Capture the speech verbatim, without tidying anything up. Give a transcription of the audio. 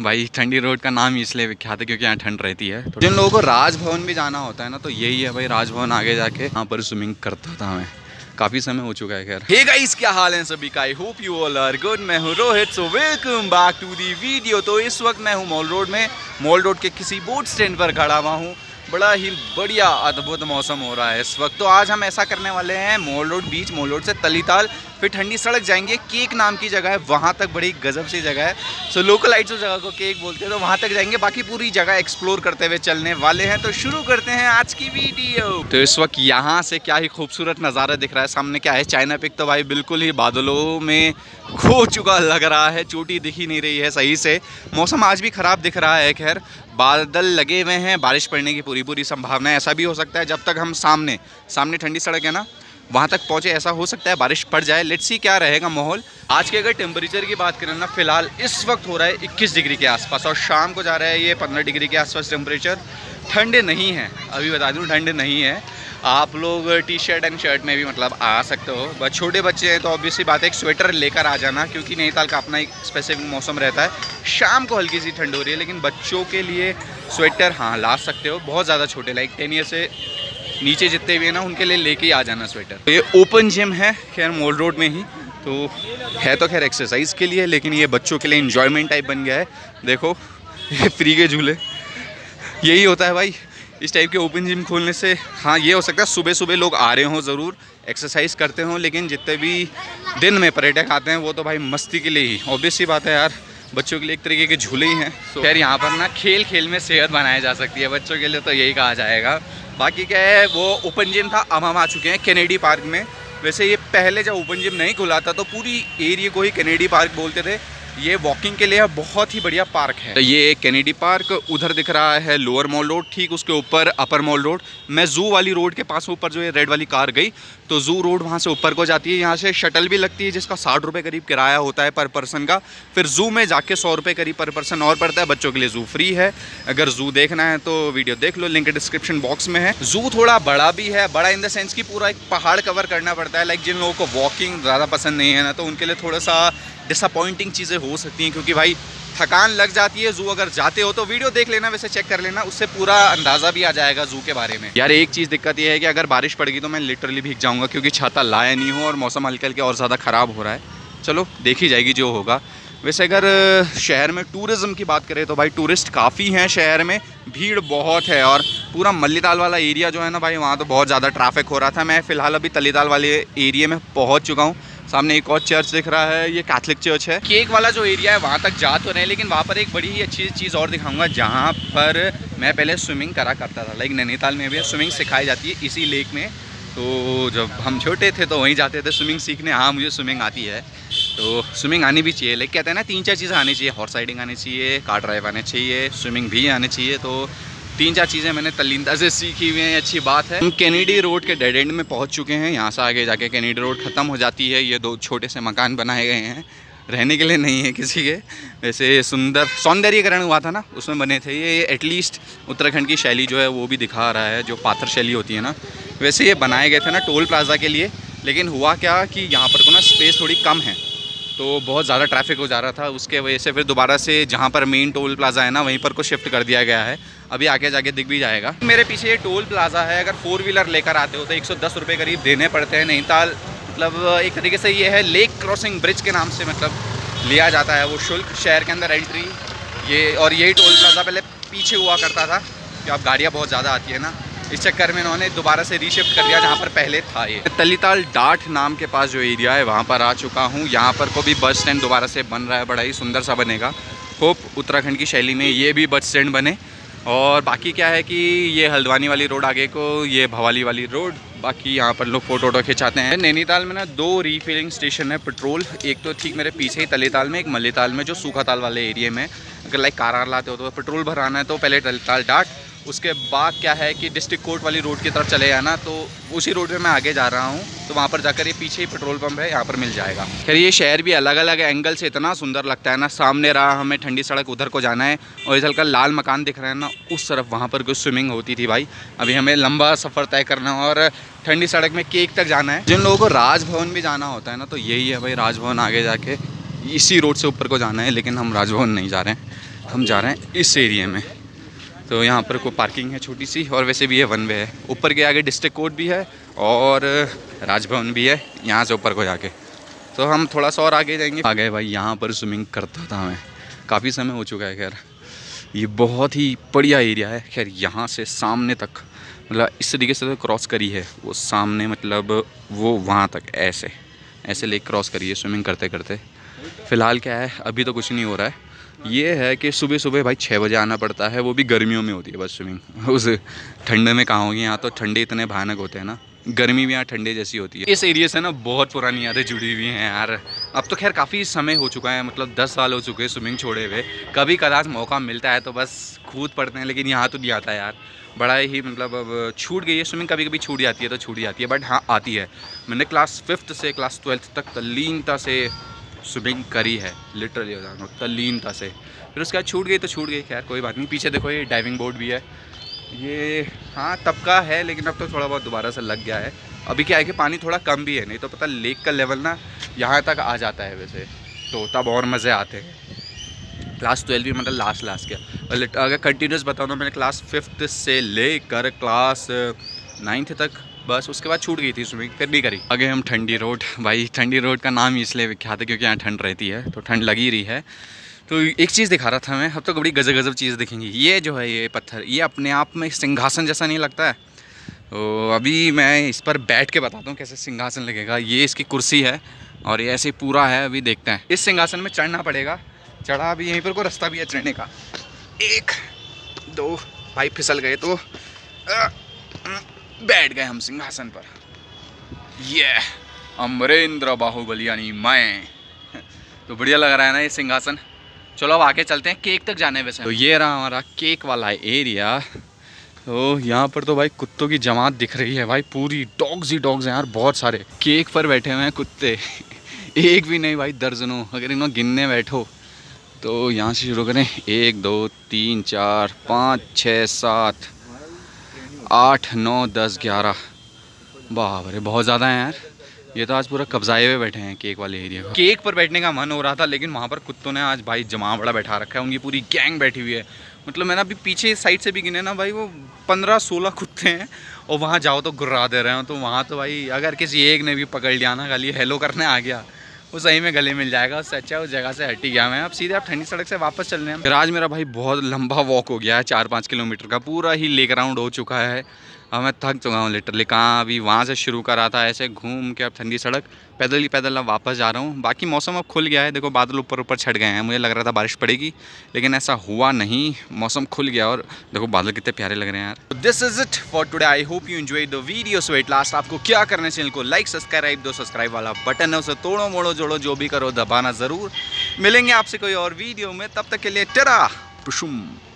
भाई ठंडी रोड का नाम इसलिए विख्यात है क्योंकि यहाँ ठंड रहती है। तो जिन लोगों को राजभवन भी जाना होता है ना, तो यही है भाई, राजभवन आगे जाके यहाँ पर स्विमिंग करता था मैं। काफी समय हो चुका है खैर। हे गाइस, क्या हाल है सभी का? I hope you all are good. मैं हूँ Rohit, so welcome back to the video. तो इस वक्त मैं हूँ मॉल रोड में, मॉल रोड के किसी बोट स्टैंड पर खड़ा हुआ हूँ। बड़ा ही बढ़िया अद्भुत मौसम हो रहा है इस वक्त। तो आज हम ऐसा करने वाले हैं, मॉल रोड बीच, मॉल रोड से तलीताल, फिर ठंडी सड़क जाएंगे। केक नाम की जगह है, वहाँ तक बड़ी गजब सी जगह है। सो लोकलाइट्स उस जगह को केक बोलते हैं, तो वहाँ तक जाएंगे। बाकी पूरी जगह एक्सप्लोर करते हुए चलने वाले हैं। तो शुरू करते हैं आज की वीडियो। तो इस वक्त यहाँ से क्या ही खूबसूरत नज़ारा दिख रहा है। सामने क्या है, चाइना पिक तो भाई बिल्कुल ही बादलों में खो चुका लग रहा है, चोटी दिख ही नहीं रही है सही से। मौसम आज भी ख़राब दिख रहा है, खैर बादल लगे हुए हैं, बारिश पड़ने की पूरी पूरी संभावना है। ऐसा भी हो सकता है जब तक हम सामने सामने ठंडी सड़क है ना, वहाँ तक पहुँचे, ऐसा हो सकता है बारिश पड़ जाए। लेट्स सी क्या रहेगा माहौल। आज के अगर टेम्परेचर की बात करें ना, फिलहाल इस वक्त हो रहा है इक्कीस डिग्री के आसपास, और शाम को जा रहा है ये पंद्रह डिग्री के आसपास टेम्परेचर। ठंडे नहीं है, अभी बता दूँ ठंडे नहीं है। आप लोग टी शर्ट एंड शर्ट में भी मतलब आ सकते हो। बस छोटे बच्चे हैं तो ऑब्वियसली बात है एक स्वेटर लेकर आ जाना, क्योंकि नैनीताल का अपना एक स्पेसिफिक मौसम रहता है। शाम को हल्की सी ठंड हो रही है, लेकिन बच्चों के लिए स्वेटर हाँ ला सकते हो। बहुत ज़्यादा छोटे, लाइक टेन ईयर से नीचे जितने भी हैं ना, उनके लिए लेके ही आ जाना स्वेटर। तो ये ओपन जिम है खैर मॉल रोड में ही, तो है तो खैर एक्सरसाइज के लिए, लेकिन ये बच्चों के लिए इंजॉयमेंट टाइप बन गया है। देखो ये फ्री के झूले, यही होता है भाई इस टाइप के ओपन जिम खोलने से। हाँ ये हो सकता है सुबह सुबह लोग आ रहे हों, ज़रूर एक्सरसाइज करते हों, लेकिन जितने भी दिन में पर्यटक आते हैं वो तो भाई मस्ती के लिए ही। ऑब्वियस सी बात है यार, बच्चों के लिए एक तरीके के झूले ही हैं। तो खैर यहाँ पर ना खेल खेल में सेहत बनाई जा सकती है, बच्चों के लिए तो यही कहा जाएगा। बाकी क्या है, वो ओपन जिम था, अब हम आ चुके हैं कैनेडी पार्क में। वैसे ये पहले जब ओपन जिम नहीं खुला था तो पूरी एरिया को ही कैनेडी पार्क बोलते थे। ये वॉकिंग के लिए बहुत ही बढ़िया पार्क है। तो ये कैनेडी पार्क उधर दिख रहा है लोअर मॉल रोड, ठीक उसके ऊपर अपर मॉल रोड। मैं जू वाली रोड के पास ऊपर जो ये रेड वाली कार गई, तो जू रोड वहाँ से ऊपर को जाती है। यहाँ से शटल भी लगती है जिसका साठ रुपये करीब किराया होता है पर पर्सन का। फिर जू में जाके सौ रुपये करीब पर पर्सन और पड़ता है। बच्चों के लिए जू फ्री है। अगर जू देखना है तो वीडियो देख लो, लिंक डिस्क्रिप्शन बॉक्स में है। जू थोड़ा बड़ा भी है, बड़ा इन द सेंस कि पूरा एक पहाड़ कवर करना पड़ता है। लाइक जिन लोगों को वॉकिंग ज़्यादा पसंद नहीं है ना, तो उनके लिए थोड़ा सा डिसअपॉइंटिंग चीज़ें हो सकती हैं, क्योंकि भाई थकान लग जाती है। जू अगर जाते हो तो वीडियो देख लेना, वैसे चेक कर लेना, उससे पूरा अंदाज़ा भी आ जाएगा जू के बारे में। यार एक चीज़ दिक्कत ये है कि अगर बारिश पड़ेगी तो मैं लिटरली भीग जाऊंगा, क्योंकि छाता लाया नहीं हूँ और मौसम हल्के हल्के और ज़्यादा ख़राब हो रहा है। चलो देखी जाएगी जो होगा। वैसे अगर शहर में टूरिज़्म की बात करें तो भाई टूरिस्ट काफ़ी हैं शहर में, भीड़ बहुत है। और पूरा मल्लीताल वाला एरिया जो है ना भाई, वहाँ तो बहुत ज़्यादा ट्रैफिक हो रहा था। मैं फ़िलहाल अभी तलीताल वाले एरिया में पहुँच चुका हूँ। सामने एक और चर्च दिख रहा है, ये कैथलिक चर्च है। केक वाला जो एरिया है वहाँ तक जा तो रहे, लेकिन वहाँ पर एक बड़ी ही अच्छी चीज़ और दिखाऊंगा, जहाँ पर मैं पहले स्विमिंग करा करता था। लाइक नैनीताल में भी स्विमिंग सिखाई जाती है इसी लेक में। तो जब हम छोटे थे तो वहीं जाते थे स्विमिंग सीखने। हाँ मुझे स्विमिंग आती है, तो स्विमिंग आनी भी चाहिए। लेकिन कहते हैं ना तीन चार चीज़ें आनी चाहिए, हॉर्स राइडिंग आनी चाहिए, कार ड्राइव आनी चाहिए, स्विमिंग भी आनी चाहिए। तो तीन चार चीज़ें मैंने तल्लीनता से सीखी हुई हैं, अच्छी बात है। हम कैनेडी रोड के डेड एंड में पहुंच चुके हैं। यहाँ से आगे जाके कैनेडी रोड ख़त्म हो जाती है। ये दो छोटे से मकान बनाए गए हैं, रहने के लिए नहीं है किसी के। वैसे सुंदर सौंदर्यीकरण हुआ था ना, उसमें बने थे ये। एटलीस्ट उत्तराखंड की शैली जो है वो भी दिखा रहा है, जो पाथर शैली होती है ना। वैसे ये बनाए गए थे ना टोल प्लाजा के लिए, लेकिन हुआ क्या कि यहाँ पर को ना स्पेस थोड़ी कम है, तो बहुत ज़्यादा ट्रैफिक हो जा रहा था। उसके वजह से फिर दोबारा से जहाँ पर मेन टोल प्लाजा है ना, वहीं पर को शिफ्ट कर दिया गया है। अभी आगे जाके दिख भी जाएगा। मेरे पीछे ये टोल प्लाजा है। अगर फोर व्हीलर लेकर आते हो तो एक सौ दस रुपये करीब देने पड़ते हैं। नैनीताल मतलब एक तरीके से ये है लेक क्रॉसिंग ब्रिज के नाम से मतलब लिया जाता है वो शुल्क, शहर के अंदर एंट्री ये। और यही टोल प्लाजा पहले पीछे हुआ करता था, कि अब गाड़ियाँ बहुत ज़्यादा आती है ना, इस चक्कर में इन्होंने दोबारा से रीशिफ्ट कर दिया जहाँ पर पहले था। ये तलीताल डाठ नाम के पास जो एरिया है वहाँ पर आ चुका हूँ। यहाँ पर को भी बस स्टैंड दोबारा से बन रहा है, बड़ा ही सुंदर सा बनेगा। होप उत्तराखंड की शैली में ये भी बस स्टैंड बने। और बाकी क्या है कि ये हल्द्वानी वाली रोड आगे को, ये भवाली वाली रोड। बाकी यहाँ पर लोग फ़ोटो वोटो खिंचाते हैं। नैनीताल में ना दो रीफिलिंग स्टेशन है पेट्रोल, एक तो ठीक मेरे पीछे ही तलीताल में, एक मल्लीताल में जो सूखाताल वाले एरिया में। अगर लाइक कार आर लाते हो तो पेट्रोल भराना है तो पहले तलीताल डाट, उसके बाद क्या है कि डिस्ट्रिक्ट कोर्ट वाली रोड की तरफ चले जाना, तो उसी रोड में मैं आगे जा रहा हूँ। तो वहाँ पर जाकर ये पीछे ही पेट्रोल पंप है, यहाँ पर मिल जाएगा। खैर ये शहर भी अलग अलग एंगल से इतना सुंदर लगता है ना। सामने रहा हमें ठंडी सड़क, उधर को जाना है, और इधर का लाल मकान दिख रहा है ना, उस तरफ वहाँ पर कुछ स्विमिंग होती थी भाई। अभी हमें लंबा सफ़र तय करना है और ठंडी सड़क में केक तक जाना है। जिन लोगों को राजभवन भी जाना होता है ना, तो यही है भाई, राजभवन आगे जाके इसी रोड से ऊपर को जाना है। लेकिन हम राजभवन नहीं जा रहे हैं, हम जा रहे हैं इस एरिया में। तो यहाँ पर कोई पार्किंग है छोटी सी, और वैसे भी ये वन वे है। ऊपर के आगे डिस्ट्रिक्ट कोर्ट भी है और राजभवन भी है यहाँ से ऊपर को जाके। तो हम थोड़ा सा और आगे जाएंगे। आ गए भाई, यहाँ पर स्विमिंग करता था मैं, काफ़ी समय हो चुका है। खैर ये बहुत ही बढ़िया एरिया है। खैर यहाँ से सामने तक मतलब इस तरीके से तो क्रॉस करी है वो सामने, मतलब वो वहाँ तक ऐसे ऐसे लेक क्रॉस करी है स्विमिंग करते करते। फ़िलहाल क्या है, अभी तो कुछ नहीं हो रहा है। ये है कि सुबह सुबह भाई छः बजे आना पड़ता है, वो भी गर्मियों में होती है बस स्विमिंग। उस ठंडे में कहाँ होगी, यहाँ तो ठंडे इतने भयानक होते हैं ना, गर्मी भी यहाँ ठंडे जैसी होती है। इस एरिया से ना बहुत पुरानी यादें जुड़ी हुई हैं यार। अब तो खैर काफ़ी समय हो चुका है, मतलब दस साल हो चुके हैं स्विमिंग छोड़े हुए। कभी कदाच मौका मिलता है तो बस कूद पड़ते हैं, लेकिन यहाँ तो नहीं आता यार। बड़ा ही मतलब अब छूट गई है स्विमिंग, कभी कभी छूट जाती है तो छूट जाती है, बट हाँ आती है। मैंने क्लास फिफ्थ से क्लास ट्वेल्थ तक तल्लीनता से स्विमिंग करी है, लिटरली तल्लीनता से। फिर उसके बाद छूट गई तो छूट गई, खैर कोई बात नहीं। पीछे देखो ये डाइविंग बोर्ड भी है, ये हाँ तब का है, लेकिन अब तो थोड़ा बहुत दोबारा से लग गया है। अभी क्या है कि पानी थोड़ा कम भी है, नहीं तो पता लेक का लेवल ना यहाँ तक आ जाता है वैसे, तो तब और मज़े आते हैं। क्लास ट्वेल्व भी मतलब लास्ट लास्ट क्या, अगर कंटिन्यूस बताऊँ तो मैंने क्लास फिफ्थ से लेकर क्लास नाइन्थ तक, बस उसके बाद छूट गई थी स्विमिंग, फिर भी करी। आगे हम ठंडी रोड, भाई ठंडी रोड का नाम इसलिए विख्यात है क्योंकि यहाँ ठंड रहती है, तो ठंड लगी रही है। तो एक चीज़ दिखा रहा था मैं, अब तो बड़ी गजब गजब चीज़ दिखेंगी। ये जो है ये पत्थर, ये अपने आप में सिंहासन जैसा नहीं लगता है? तो अभी मैं इस पर बैठ के बताता हूँ कैसे सिंहासन लगेगा। ये इसकी कुर्सी है और ये ऐसे पूरा है, अभी देखते हैं। इस सिंहासन में चढ़ना पड़ेगा, चढ़ा अभी यहीं पर कोई रास्ता भी है चढ़ने का। एक दो भाई फिसल गए तो आ, बैठ गए हम सिंहासन पर। ये अमरेंद्र बाहुबली यानी मैं, तो बढ़िया लग रहा है ना ये सिंहासन। चलो अब आगे चलते हैं, केक तक जाने वैसे। तो ये रहा हमारा केक वाला एरिया। तो यहाँ पर तो भाई कुत्तों की जमात दिख रही है भाई, पूरी डॉग्स ही डॉग्स हैं यार, बहुत सारे। केक पर बैठे हुए हैं कुत्ते, एक भी नहीं भाई, दर्जनों। अगर इन्होंने गिनने बैठो तो यहाँ से शुरू करें, एक दो तीन चार पाँच छः सात आठ नौ दस ग्यारह, बाप रे बहुत ज़्यादा है यार। ये तो आज पूरा कब्जाए हुए बैठे हैं केक वाले एरिया को। केक पर बैठने का मन हो रहा था, लेकिन वहाँ पर कुत्तों ने आज भाई जमा बड़ा बैठा रखा है, उनकी पूरी गैंग बैठी हुई है। मतलब मैंने अभी पीछे साइड से भी गिने ना भाई, वो पंद्रह सोलह कुत्ते हैं, और वहाँ जाओ तो गुर्रा दे रहे हो। तो वहाँ तो भाई अगर किसी एक ने भी पकड़ लिया ना, खाली हेलो करने आ गया, वो सही में गले मिल जाएगा। उससे अच्छा उस जगह से हट ही गया मैं। अब सीधे आप ठंडी सड़क से वापस चल रहे हैं। फिर आज मेरा भाई बहुत लंबा वॉक हो गया है, चार पाँच किलोमीटर का, पूरा ही लेक राउंड हो चुका है। अब मैं थक चुका हूँ लिटरली। कहाँ अभी वहाँ से शुरू करा था ऐसे घूम के, अब ठंडी सड़क पैदल ही पैदल अब वापस जा रहा हूँ। बाकी मौसम अब खुल गया है, देखो बादल ऊपर ऊपर छट गए हैं। मुझे लग रहा था बारिश पड़ेगी, लेकिन ऐसा हुआ नहीं, मौसम खुल गया और देखो बादल कितने प्यारे लग रहे हैं यार। This is it for today, I hope you enjoy the video. So at last आपको क्या करना है, चैनल को लाइक सब्सक्राइब, दो सब्सक्राइब वाला बटन है उसे तोड़ो मोड़ो जोड़ो जो भी करो दबाना ज़रूर। मिलेंगे आपसे कोई और वीडियो में, तब तक के लिए टरा पुशुम।